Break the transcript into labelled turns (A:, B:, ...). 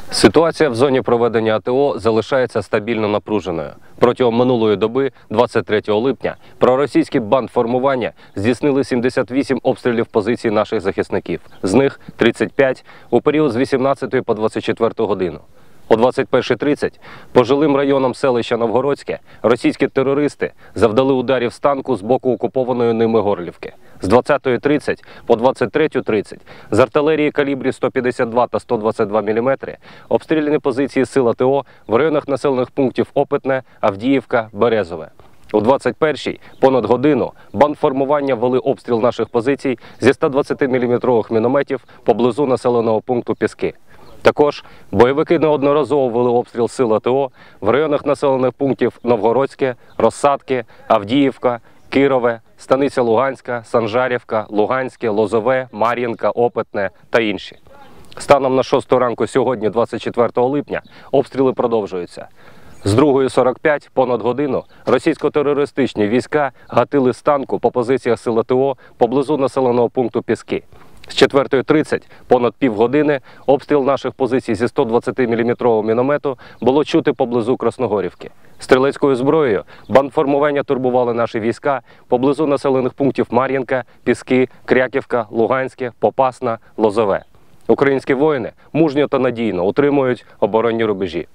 A: Ситуація в зоні проведення АТО залишається стабільно напруженою. Протягом минулої доби, 23 липня, проросійські бандформування здійснили 78 обстрілів позицій наших захисників. З них 35 у період з 18 по 24 годину. О 21:30 по жилим районам селища Новгородське російські терористи завдали ударів з танку з боку окупованої ними Горлівки. З 20:30 по 23:30 з артилерії калібрів 152 та 122 мм обстріляні позиції сил АТО в районах населених пунктів Опитне, Авдіївка, Березове. У 21-й понад годину бандформування вели обстріл наших позицій зі 120-мм мінометів поблизу населеного пункту Піски. Також бойовики неодноразово вели обстріл сил АТО в районах населених пунктів Новгородське, Розсадки, Авдіївка, Кирове, Станиця Луганська, Санжарівка, Луганське, Лозове, Мар'їнка, Опитне та інші. Станом на 6 ранку сьогодні, 24 липня, обстріли продовжуються. З 2:45 понад годину російсько-терористичні війська гатили з танку по позиціях сил АТО поблизу населеного пункту Піски. З 4:30 понад півгодини обстріл наших позицій зі 120-мм міномету було чути поблизу Красногорівки. Стрілецькою зброєю бандформування турбували наші війська поблизу населених пунктів Мар'їнка, Піски, Кряківка, Луганське, Попасна, Лозове. Українські воїни мужньо та надійно утримують оборонні рубежі.